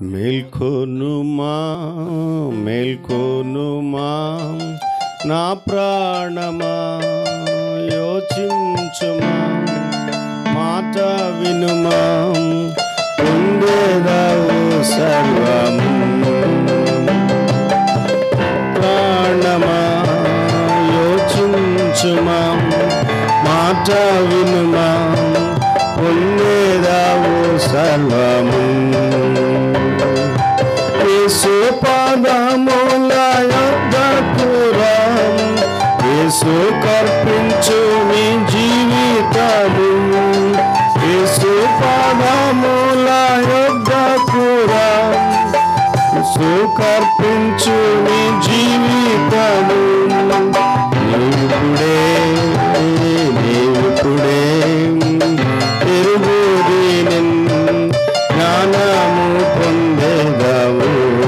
మేల్కొనుమా మేల్కొనుమా నా ప్రాణమా యోచించుమా మాట వినుమా పొందేదావు సర్వము ప్రాణమా యోచించుమా మాట వినుమా పొందేదావు సర్వము యేసు పాదముల యొద్దకు రా యేసు కర్పించు నీ జీవితము యేసు పాదముల యొద్దకు రా యేసు కర్పించు నీ జీవితము నీవుడే ఎరుగుది నిన్ను జ్ఞానము పొందేదావు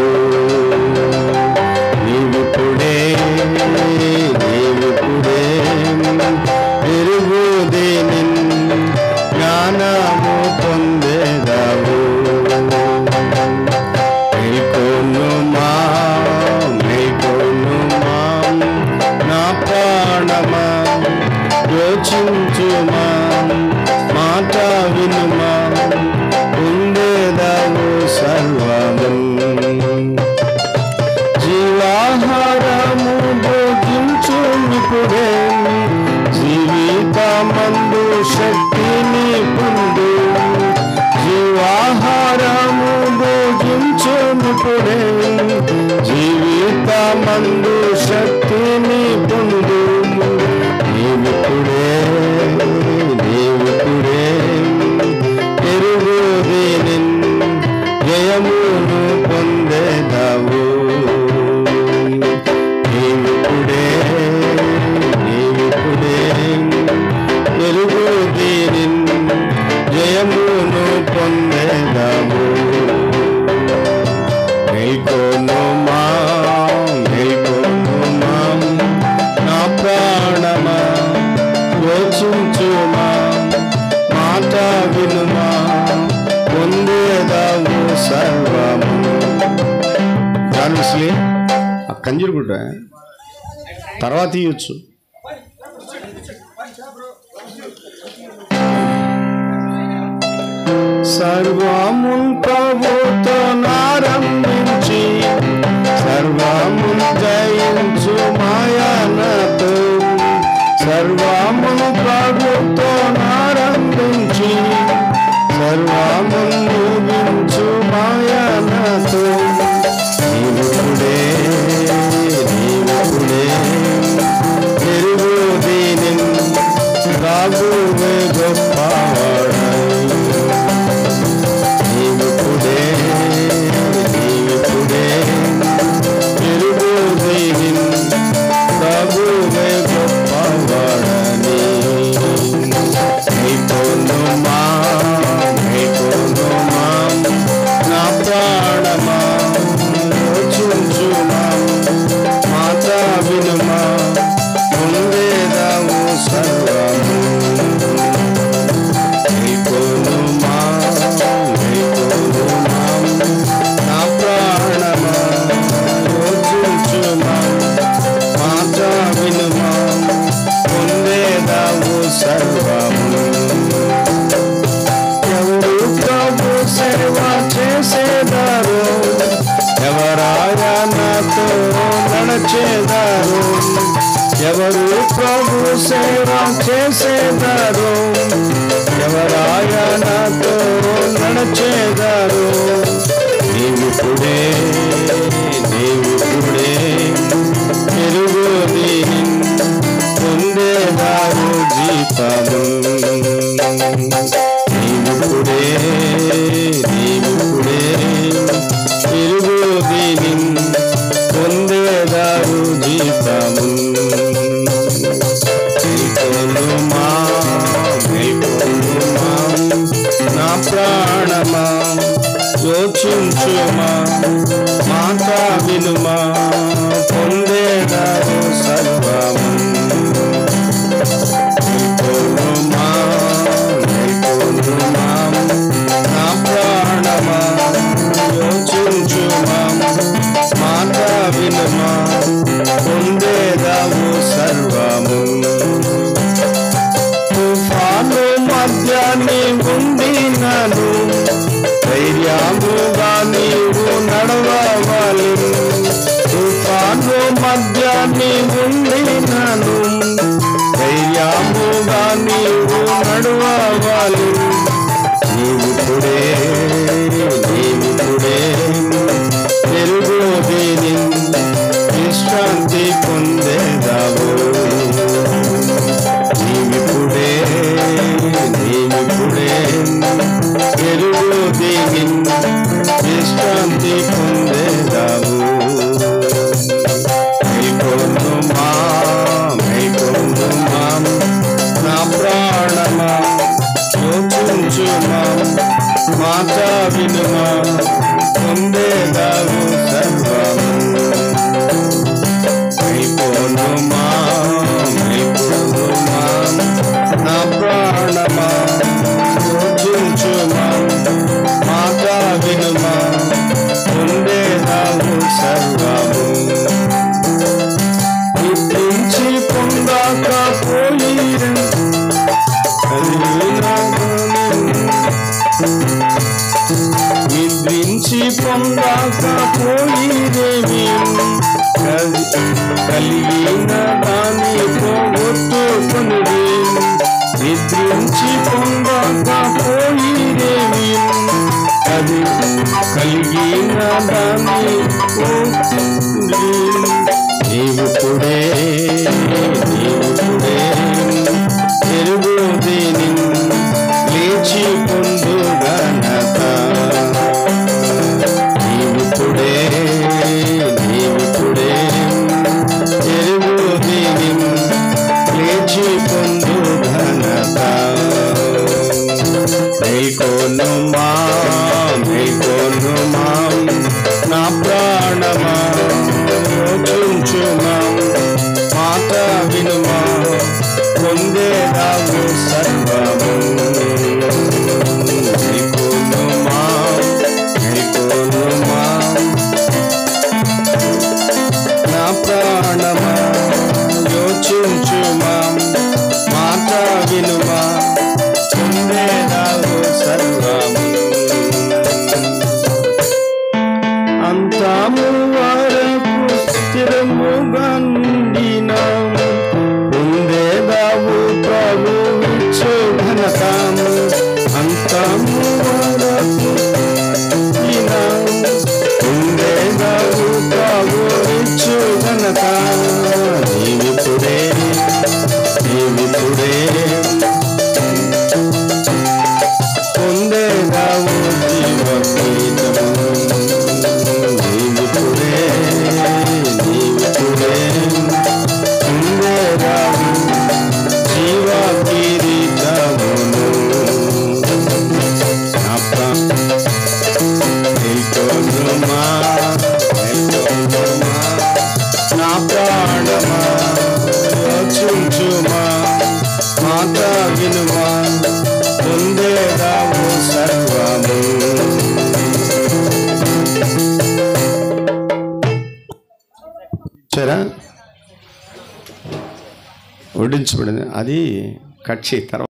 నీవిప్పుడే ఎరుగుది నిన్ను జ్ఞానము పొందేదావు మేల్కొనుమా నా ప్రాణమా యోచించుమా మాట వినుమా పొందేదావు సర్వము జీవాహారము భోజించునిప్పుడే జీవితమందు శక్తిని పొందు జీవాహారము భోజించునిప్పుడే జీవితమందు శక్తిని పొందు నీవిప్పుడే ఎరుగుది నిన్ను జయమును పొందేదావు నీవిప్పుడే ఎరుగుది నిన్ను జయమును పొందేదావు మేల్కొనుమా నా ప్రాణమా యోచించుమా మాట వినుమా పొందేదావు సర్వము జాన్స్లీ ఆ కంజీరు కూడా తర్వాత ఇవ్వచ్చు సర్వమున్ ప్రభుతో నారంభించి సర్వమున్ జయించు మాయనతో సర్వమున్ ప్రభుతో నారంభించి సర్వమున్ ముగించు మాయనతో నీవిప్పుడే ఎరుగుది నిన్ను రాగువే గొప్పవాడై నీవిప్పుడే ఎరుగుది నిన్ను రాగువే గొప్పవాడని మేల్కొనుమా నా ప్రాణమా యోచించుమా మాట వినుమా పొందేదావు సర్వము మేల్కొనుమా నా ప్రాణమా యోచించుమా మాట వినుమా పొందేదావు సర్వము ఎవరు ప్రభు సేవ చేసేదారు ఎవరాయనతో నడిచేదారు ఎవరు ప్రభు సేవ చేసేదారు ఎవరాయనతో నడిచేదారు నీవిప్పుడే ఎరుగుది నిన్ను పొందేదారు జీవితము నీవిప్పుడే ఎరుగుది నిన్ను పొందేదారు జీవితము మేల్కొనుమా నా ప్రాణమా యోచించుమా మాట వినుమా పొందేదారు సర్వము మేల్కొనుమా నా ప్రాణమా యోచించుమా నీ ఉండినను ధైర్యముగా నీవు నడవాలి. తుఫాను మధ్య నీ ఉండినను ధైర్యముగా నీవు నడవాలి. నీవిప్పుడే తెలుగుదేని విశ్రాంతి పొందేదావు. నీవిప్పుడే తెలుగుదేని విశ్రాంతి పొందేదావు. మేల్కొనుమా నా ప్రాణమా యోచించుమా మాట వినుమా పొందేదావు సర్వము. మేల్కొనుమా నా ప్రాణమా యోచించుమా మాట వినుమా పొందేదావు సర్వము. నిద్రించి పొందాక నిద్రించి పొందాక పోయిరేమి కలిగిన దాన్ని పోగొట్టుకొనిది. నిద్రించి పొందాక పోయిరేమి అది కలిగిన దాన్ని పోగొట్టుకొనిది. నీవిప్పుడే తెలుగుదేని లేచి పొందు ఘనత. నీవిప్పుడే తెలుగుదేని లేచి పొందు ఘనత. మేల్కొనుమా నా ప్రాణమా యోచించుమా మాట వినుమా పొందేదావు సర్వము. మేల్కొనుమా నా ప్రాణమా యోచించుమా మాట వినుమా పొందేదావు సర్వము. అంతము వరకు స్థిరముగా నుండినాము పొందేదావు ప్రభువిచ్చు ఘనత. అంతము వరకు పొందేదావు ప్రభువిచ్చు ఘనత. నీవిప్పుడే పొందేదావు జీవకీతము. నీవిప్పుడే పొందేదావు జీవకిరీటమును. మేల్కొనుమా నా ప్రాణమా యోచించుమా మాట వినుమా పొందేదావు సర్వము. సరే వడ్డించబడింది అది కట్ చేయి తర్వాత